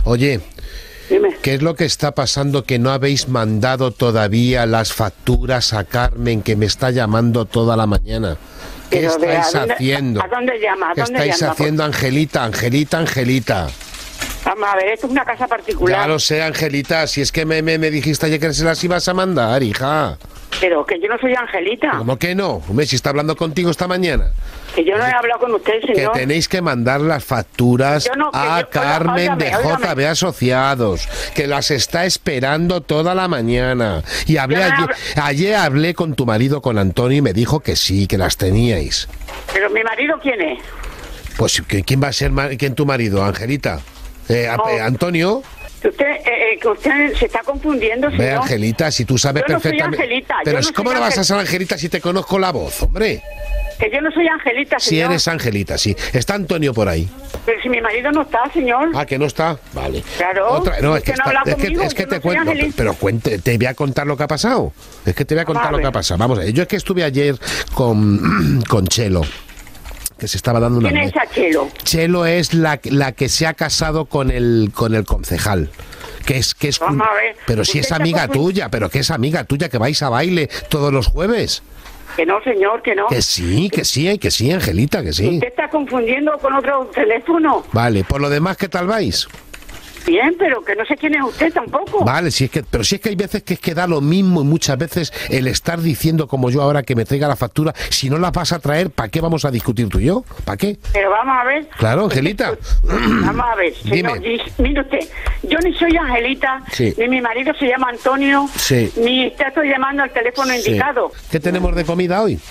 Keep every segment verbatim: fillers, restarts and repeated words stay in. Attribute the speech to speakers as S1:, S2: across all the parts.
S1: Oye,
S2: Dime.
S1: ¿qué es lo que está pasando que no habéis mandado todavía las facturas a Carmen, que me está llamando toda la mañana? ¿Qué
S2: Pero de,
S1: estáis
S2: ¿a dónde,
S1: haciendo?
S2: ¿A dónde llama? ¿A
S1: ¿Qué
S2: dónde
S1: estáis
S2: llama?
S1: haciendo, Angelita? Angelita, Angelita.
S2: Vamos a ver, esto es una casa particular.
S1: Ya lo sé, Angelita, si es que me, me, me dijiste ayer que se las ibas a mandar, hija.
S2: Pero que yo no soy Angelita.
S1: ¿Cómo que no? Hombre, si está hablando contigo esta mañana.
S2: Que yo no he hablado con usted, señor.
S1: Que tenéis que mandar las facturas
S2: Yo no, que
S1: a
S2: yo- oiga,
S1: Carmen
S2: óigame,
S1: de J B Asociados, que las está esperando toda la mañana. Y hablé
S2: Yo no
S1: ayer, ayer hablé con tu marido, con Antonio, y me dijo que sí, que las teníais.
S2: Pero mi marido, ¿quién es?
S1: Pues, ¿qui- ¿quién va a ser ma- quién tu marido, Angelita? Eh, a-
S2: No.
S1: eh, Antonio.
S2: Que usted, eh, eh, que usted se está confundiendo, señor.
S1: Ve, Angelita, si tú sabes
S2: Yo no soy
S1: perfectamente.
S2: Angelita, yo
S1: Pero
S2: no soy
S1: ¿cómo no vas a
S2: Angel-
S1: ser Angelita si te conozco la voz, hombre?
S2: Que yo no soy Angelita,
S1: Si
S2: señor.
S1: eres Angelita, sí. Está Antonio por ahí.
S2: Pero si mi marido no está, señor.
S1: Ah, que no está. Vale.
S2: Claro.
S1: Otra, no, es que,
S2: Usted
S1: está-
S2: no habla
S1: es que,
S2: conmigo,
S1: es que
S2: yo
S1: te
S2: no soy
S1: cuento.
S2: Angelita.
S1: Pero cuente, te voy a contar lo que ha pasado. Es que te voy a contar
S2: Vamos a
S1: lo que
S2: ver.
S1: ha pasado. Vamos a ver. Yo es que estuve ayer con, con Chelo, que se estaba dando una.
S2: ¿Quién es esa Chelo?
S1: Chelo es la, la que se ha casado con el con el concejal. Que es, que es,
S2: Vamos a ver.
S1: pero si
S2: Usted
S1: es
S2: está
S1: amiga
S2: confu-
S1: tuya, pero que es amiga tuya, que vais a baile todos los jueves.
S2: Que no, señor, que no.
S1: Que sí, que sí, que sí, Angelita, que sí.
S2: Usted está confundiendo con otro teléfono.
S1: Vale, por lo demás, ¿qué tal vais?
S2: Bien, pero que no sé quién es usted tampoco.
S1: Vale, si es que, pero si es que hay veces que es que da lo mismo y muchas veces el estar diciendo como yo ahora que me traiga la factura, si no la vas a traer, ¿para qué vamos a discutir tú y yo? ¿Para qué?
S2: Pero vamos a ver.
S1: Claro, Angelita.
S2: Vamos a ver, señor.
S1: Dime.
S2: Gis, mire usted, yo ni soy Angelita,
S1: Sí.
S2: ni mi marido se llama Antonio,
S1: Sí.
S2: ni te estoy llamando al teléfono
S1: Sí.
S2: indicado.
S1: ¿Qué tenemos de comida hoy?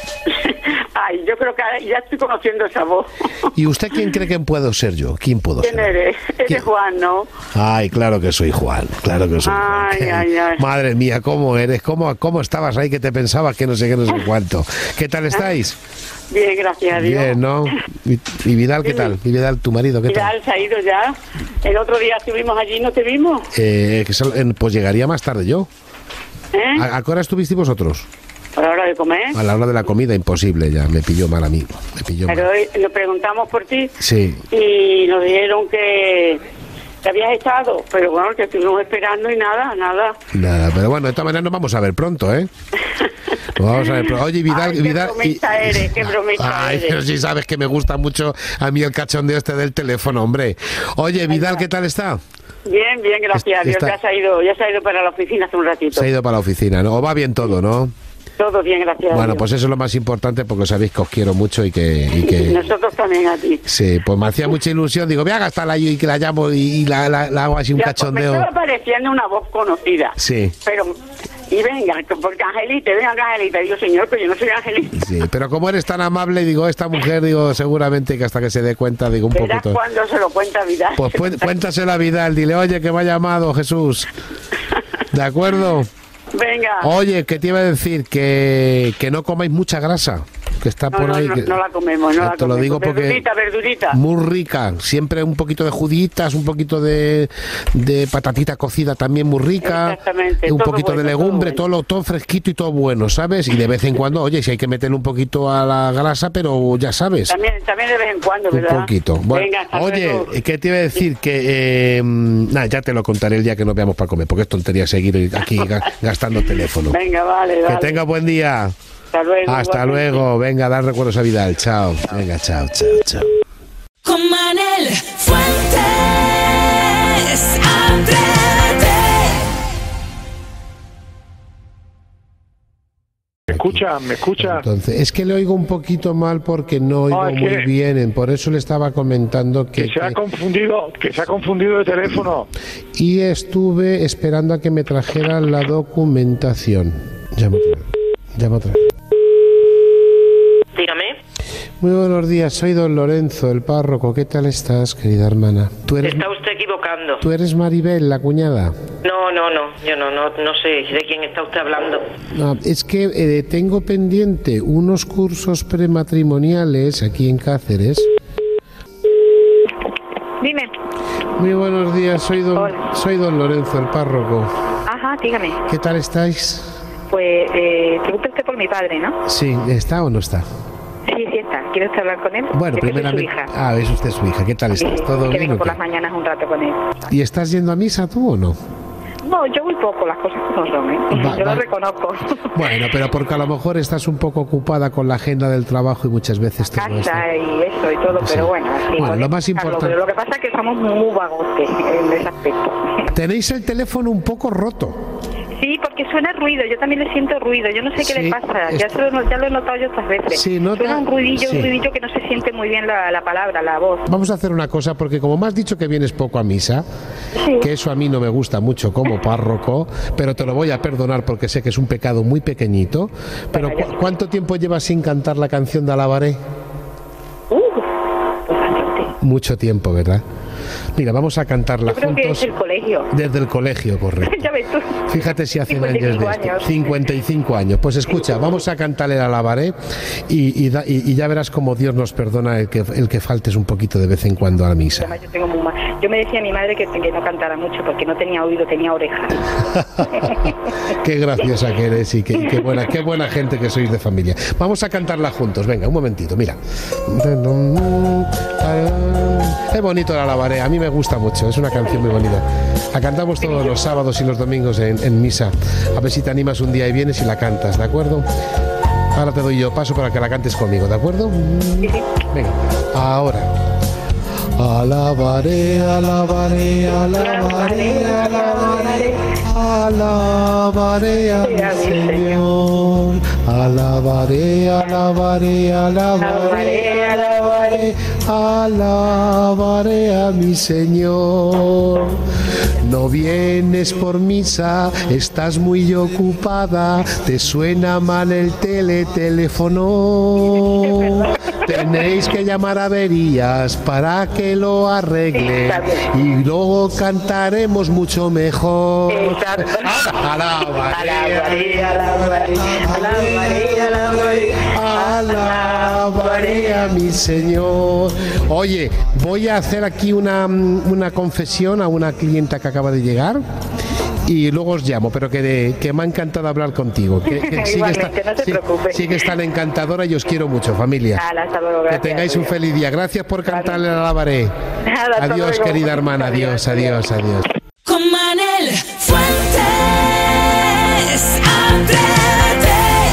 S2: Ay, yo creo que ya estoy conociendo esa voz.
S1: ¿Y usted quién cree que puedo ser yo? ¿Quién puedo
S2: ¿Quién
S1: ser?
S2: eres?
S1: ¿Quién?
S2: Eres Juan, ¿no?
S1: Ay, claro que soy Juan, claro que soy Juan.
S2: Ay,
S1: Qué-
S2: ay, ay.
S1: Madre mía, ¿cómo eres? ¿Cómo, ¿Cómo estabas ahí que te pensabas que no sé qué, no sé cuánto? ¿Qué tal estáis?
S2: Bien, gracias a Dios.
S1: Bien, ¿no? ¿Y, y Vidal qué tal? ¿Y Vidal, tu marido, qué tal?
S2: Vidal se ha ido ya. El otro día estuvimos allí, ¿no te vimos?
S1: Eh, que sal- en- pues llegaría más tarde yo.
S2: ¿Eh?
S1: ¿A, a qué hora estuvisteis vosotros?
S2: A la hora de comer.
S1: A la hora de la comida, imposible ya, me pilló mal a mí, me pilló
S2: Pero
S1: mal.
S2: hoy nos preguntamos por ti
S1: Sí,
S2: y nos dijeron que, que habías estado, pero bueno, que estuvimos esperando y nada, nada.
S1: nada, pero bueno, de todas maneras nos vamos a ver pronto, ¿eh? Nos vamos a ver pronto. Oye, Vidal,
S2: Ay, qué
S1: Vidal...
S2: bromista eres, qué bromista
S1: Ay,
S2: eres.
S1: pero sí sabes que me gusta mucho a mí el cachondeo este del teléfono, hombre. Oye, Vidal, ¿qué tal está?
S2: Bien, bien, gracias a Dios.
S1: Está-
S2: Ya se ha ido, ya se ha ido para la oficina hace un ratito.
S1: Se ha ido para la oficina, ¿no? ¿O va bien todo, no?
S2: Todo bien, gracias a
S1: Bueno,
S2: Dios.
S1: pues eso es lo más importante porque sabéis que os quiero mucho y que... Y que...
S2: Nosotros también a ti.
S1: Sí, pues me hacía mucha ilusión. Digo, voy a gastarla yo y que la llamo y, y la, la- la hago así un
S2: Ya, pues, me
S1: cachondeo.
S2: estaba pareciendo una voz conocida.
S1: Sí.
S2: Pero, y venga, porque Angelita, venga Angelita. Digo, señor, pero yo no soy Angelita.
S1: Sí, pero como eres tan amable, digo, esta mujer, digo, seguramente que hasta que se dé cuenta, digo, un
S2: Verás
S1: poquito...
S2: cuando se lo cuenta Vidal.
S1: Pues cué- cuéntaselo a Vidal, dile, oye, que me ha llamado Jesús. ¿De acuerdo?
S2: Venga.
S1: Oye, que te iba a decir que, que no comáis mucha grasa, que está
S2: No,
S1: por
S2: no,
S1: ahí.
S2: no,
S1: que-
S2: no la comemos, no la
S1: Te lo
S2: comemos.
S1: digo porque
S2: Verdurita, verdurita.
S1: muy rica, siempre un poquito de juditas, un poquito de, de patatita cocida también muy rica,
S2: Exactamente,
S1: un
S2: todo
S1: poquito
S2: bueno,
S1: de legumbre,
S2: todo bueno.
S1: todo, lo- todo fresquito y todo bueno, ¿sabes? Y de vez en cuando, oye, si hay que meterle un poquito a la grasa, pero ya sabes.
S2: También, también de vez en cuando,
S1: Un
S2: ¿verdad?
S1: poquito. Bueno,
S2: Venga, hasta
S1: oye,
S2: luego.
S1: ¿qué te iba a decir? Que, eh, nada, ya te lo contaré el día que nos veamos para comer, porque es tontería seguir aquí ga- gastando teléfono.
S2: Venga, vale,
S1: Que
S2: vale.
S1: tenga buen día.
S2: Hasta luego.
S1: Hasta
S2: igualmente.
S1: luego. Venga, dar recuerdos a Vidal. Chao. Venga, chao, chao, chao.
S3: Con Manel Fuentes, Atrévete.
S4: ¿Me escucha? ¿Me escucha?
S1: Entonces, es que le oigo un poquito mal porque no oigo
S4: No, es
S1: muy
S4: que-
S1: bien. Por eso le estaba comentando que...
S4: Que se ha
S1: que-
S4: confundido, que se ha confundido de teléfono.
S1: Y estuve esperando a que me trajeran la documentación. Llamo otra vez. Llamo otra vez.
S5: Dígame.
S1: Muy buenos días, soy don Lorenzo, el párroco. ¿Qué tal estás, querida hermana? ¿Tú
S5: Se
S1: eres,
S5: está usted equivocando.
S1: ¿tú eres Maribel, la cuñada?
S5: No, no, no. Yo no, no, no sé de quién está usted hablando.
S1: No, es que eh, tengo pendiente unos cursos prematrimoniales aquí en Cáceres.
S6: Dime.
S1: Muy buenos días, soy don,
S6: Hola.
S1: soy don Lorenzo, el párroco.
S6: Ajá, dígame.
S1: ¿Qué tal estáis?
S6: Pues eh, pregunta usted por mi padre, ¿no?
S1: Sí, ¿está o no está?
S6: Sí, sí está. ¿quiere usted hablar con él?
S1: Bueno,
S6: Yo que soy
S1: primeramente...
S6: su hija.
S1: Ah, es usted su hija. ¿Qué tal
S6: Sí,
S1: estás? ¿Todo
S6: que
S1: bien
S6: vengo
S1: o
S6: por
S1: qué?
S6: las mañanas un rato con él.
S1: ¿Y estás yendo a misa tú o no?
S6: No, yo muy poco, las cosas como son, ¿eh?
S1: Va-
S6: yo
S1: va-
S6: lo reconozco.
S1: Bueno, pero porque a lo mejor estás un poco ocupada con la agenda del trabajo y muchas veces te cuesta.
S6: Casa y eso y todo,
S1: Sí.
S6: pero bueno, así,
S1: Bueno,
S6: con
S1: lo
S6: él,
S1: más
S6: Carlos,
S1: importante-
S6: Pero lo que pasa es que somos muy vagotes en ese aspecto.
S1: Tenéis el teléfono un poco roto.
S6: Sí, porque suena ruido, yo también le siento ruido, yo no sé qué
S1: Sí,
S6: le pasa,
S1: es-
S6: ya, se lo, ya lo he notado yo otras veces.
S1: Sí, nota-
S6: Suena un ruidillo,
S1: sí.
S6: un ruidillo que no se siente muy bien la, la palabra, la voz.
S1: Vamos a hacer una cosa, porque como me has dicho que vienes poco a misa,
S6: Sí.
S1: que eso a mí no me gusta mucho como párroco, pero te lo voy a perdonar porque sé que es un pecado muy pequeñito, pero
S6: Bueno, ya
S1: ¿cu-
S6: sé.
S1: ¿cuánto tiempo llevas sin cantar la canción de Alabaré?
S6: Uh, pues bastante.
S1: Mucho tiempo, ¿verdad? Mira, vamos a cantarla
S6: Yo creo que
S1: juntos
S6: es el colegio.
S1: desde el colegio, correcto.
S6: Ya ves tú.
S1: Fíjate si hacen años
S6: cincuenta y cinco
S1: de esto.
S6: años.
S1: cincuenta y cinco años. Pues escucha, vamos a cantarle el Alabaré y, y, da- y- y ya verás como Dios nos perdona el que, el que faltes un poquito de vez en cuando a la misa.
S6: Además, yo tengo muy mal. Yo me decía a mi madre que, que no cantara mucho porque no tenía oído, tenía oreja.
S1: Qué graciosa que eres y qué, qué buena, qué buena gente que sois de familia. Vamos a cantarla juntos. Venga, un momentito, mira. Qué bonito el Alabaré, a mí me gusta mucho, es una canción muy bonita. La cantamos todos los sábados y los domingos en, en misa. A ver si te animas un día y vienes y la cantas, ¿de acuerdo? Ahora te doy yo paso para que la cantes conmigo, ¿de acuerdo? Venga, ahora. Alabaré, alabaré, alabaré, alabaré, alabaré a mi Señor. Alabaré, alabaré, alabaré, alabaré, alabaré a mi Señor. No vienes por misa, estás muy ocupada, te suena mal el tele, teléfono. Tenéis que llamar a averías para que lo arreglen y luego cantaremos mucho mejor.
S6: Exacto.
S1: Alabaré,
S6: Alabaré, alabaré, alabaré, alabaré,
S1: alabaré a mi Señor. Oye, voy a hacer aquí una, una confesión a una clienta que acaba de llegar y luego os llamo, pero que, que me ha encantado hablar contigo. Que, que sigues
S6: Igualmente,
S1: tan-
S6: no se
S1: sí-
S6: preocupe.
S1: sigues tan encantadora y os quiero mucho, familia.
S6: Ala, hasta luego,
S1: Que
S6: gracias.
S1: tengáis un feliz día. Gracias por cantarle la Alabaré.
S6: Nada, hasta
S1: Adiós,
S6: luego.
S1: querida hermana. Adiós, adiós, adiós.
S3: Con Manel Fuentes, Atrévete.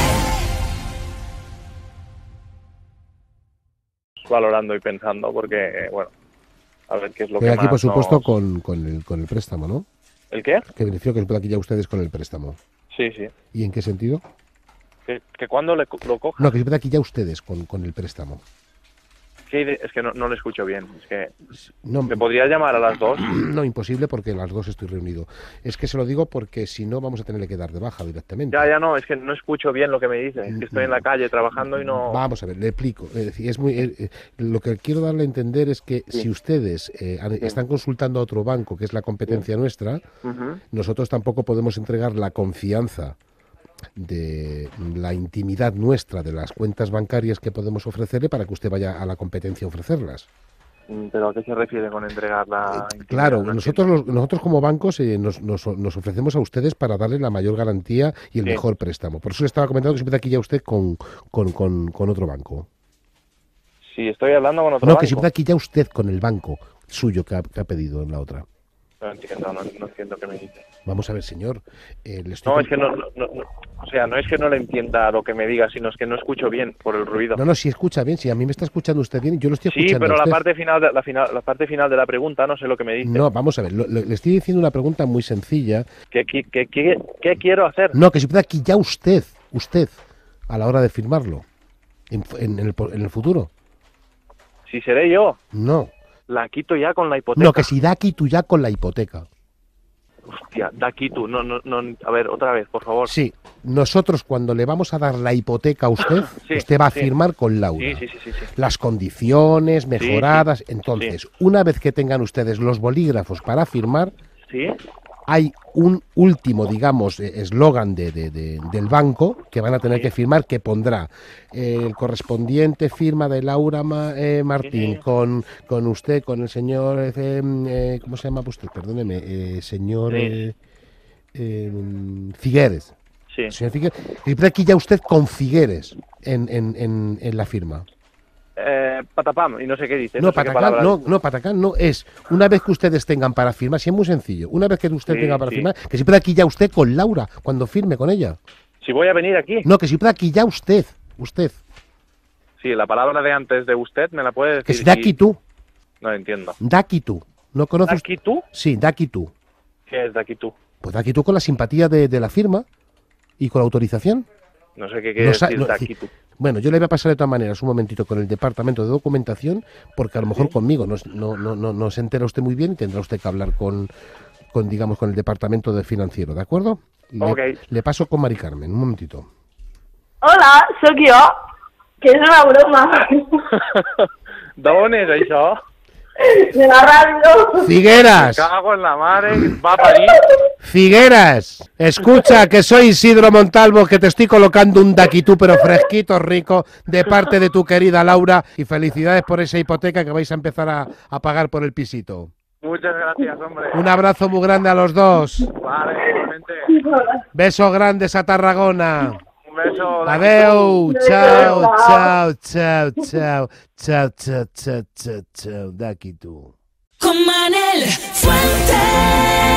S7: Valorando y pensando porque, bueno, a ver qué es lo
S1: Pero
S7: que
S1: aquí,
S7: más
S1: por supuesto,
S7: nos-
S1: con, con, el, con el préstamo, ¿no?
S7: ¿El qué?
S1: Que beneficio que os aquí ya ustedes con el préstamo.
S7: Sí, sí.
S1: ¿Y en qué sentido?
S7: ¿Que, que cuando le, co- lo coja?
S1: No, que os aquí ya ustedes con, con el préstamo.
S7: Sí, de- es que no, no le escucho bien. Es que
S1: No,
S7: me podría llamar a las dos.
S1: no, imposible porque a las dos estoy reunido. Es que se lo digo porque si no vamos a tenerle que dar de baja directamente.
S7: Ya, ya no, es que no escucho bien lo que me dice. Es que estoy en la calle trabajando y no...
S1: Vamos a ver, le explico. Es decir, es muy, eh, eh, lo que quiero darle a entender es que
S7: Sí.
S1: si ustedes eh, han- están consultando a otro banco, que es la competencia nuestra,
S7: Ujú.
S1: nosotros tampoco podemos entregar la confianza de la intimidad nuestra de las cuentas bancarias que podemos ofrecerle para que usted vaya a la competencia a ofrecerlas.
S7: Mm, ¿Pero a qué se refiere con entregar la...
S1: Eh, Claro,
S7: intimidad? No
S1: nosotros
S7: entiendo.
S1: los- nosotros como bancos eh, nos, nos- nos ofrecemos a ustedes para darle la mayor garantía y el
S7: Sí.
S1: mejor préstamo. Por eso le estaba comentando que se empieza aquí ya usted con, con, con, con otro banco.
S7: Sí, estoy hablando con otro
S1: No,
S7: banco.
S1: que se empieza aquí ya usted con el banco suyo que ha, que ha pedido en la otra.
S7: No entiendo, no, no entiendo qué me dice.
S1: Vamos a ver, señor. eh, le estoy
S7: No,
S1: con-
S7: es que no, no, no- no- o sea, no es que no le entienda lo que me diga, sino es que no escucho bien por el ruido.
S1: No, no, si escucha bien, si a mí me está escuchando usted bien, yo lo estoy
S7: Sí,
S1: escuchando
S7: pero
S1: a
S7: la
S1: usted.
S7: parte final, de, la final, la parte final de la pregunta no sé lo que me dice.
S1: No, vamos a ver, lo- lo- le estoy diciendo una pregunta muy sencilla.
S7: ¿Qué, qué, qué, qué- qué quiero hacer?
S1: No, que se empieza aquí ya usted, usted, a la hora de firmarlo, en, en el, en el futuro.
S7: Si seré yo,
S1: No,
S7: la quito ya con la hipoteca.
S1: no, que si da aquí tú ya con la hipoteca.
S7: Hostia, da quito. No, no, no, a ver, otra vez, por favor.
S1: Sí, nosotros cuando le vamos a dar la hipoteca a usted,
S7: Sí,
S1: usted va a
S7: sí.
S1: firmar con Laura.
S7: Sí, sí, sí, sí, sí.
S1: Las condiciones mejoradas.
S7: sí,
S1: Entonces, una vez que tengan ustedes los bolígrafos para firmar,
S7: ¿Sí?
S1: hay un último, digamos, eh, eslogan de, de- de- del banco que van a tener que firmar, que pondrá eh, el correspondiente firma de Laura Ma- eh, Martín
S7: Sí.
S1: con, con usted, con el señor, eh, eh, ¿cómo se llama usted? Perdóneme, eh, señor
S7: Sí.
S1: eh, eh, Figueres.
S7: Sí.
S1: Señor Figueres, y aquí ya usted con Figueres en, en, en, en la firma.
S7: eh, patapam, y no sé qué dice.
S1: No,
S7: sé qué
S1: patacán,
S7: palabra
S1: no,
S7: dice.
S1: no, patacán no, es una vez que ustedes tengan para firmar, si es muy sencillo, una vez que usted
S7: Sí,
S1: tenga para
S7: sí.
S1: firmar, que si pueda aquí ya usted con Laura, cuando firme con ella.
S7: Si voy a venir aquí.
S1: No, que si pueda aquí ya usted, usted.
S7: Sí, la palabra de antes de usted me la puede decir.
S1: Que si da aquí
S7: y-
S1: tú,
S7: No entiendo.
S1: da aquí tú. ¿No conoces?
S7: ¿Aquí tú?
S1: Sí, da aquí tú.
S7: ¿Qué es de aquí tú?
S1: Pues da aquí tú con la simpatía de, de la firma y con la autorización.
S7: No sé qué quiere
S1: No sa-
S7: decir
S1: no,
S7: de
S1: sí.
S7: aquí tú.
S1: Bueno, yo le voy a pasar de todas maneras un momentito con el departamento de documentación, porque a lo mejor conmigo no, no, no, no, no se entera usted muy bien y tendrá usted que hablar con, con digamos, con el departamento de financiero, ¿de acuerdo? Le,
S7: Ok.
S1: le paso con Mari Carmen, un momentito.
S8: Hola, sóc jo, que és una broma
S7: D'on és això?
S8: de la ràdio.
S1: Figueras,
S7: Cago en la madre, va a parir.
S1: Figueras, escucha que soy Isidro Montalvo, que te estoy colocando un daquitú pero fresquito, rico, de parte de tu querida Laura, y felicidades por esa hipoteca que vais a empezar a, a pagar por el pisito.
S7: Muchas gracias, hombre.
S1: Un abrazo muy grande a los dos.
S7: Vale, igualmente.
S1: Besos grandes a Tarragona.
S7: Un beso.
S1: Adeu, chao, chao, chao, chao, chao, chao, chao, chao, chao, d'aquí tu.
S3: Con Manel Fuentes.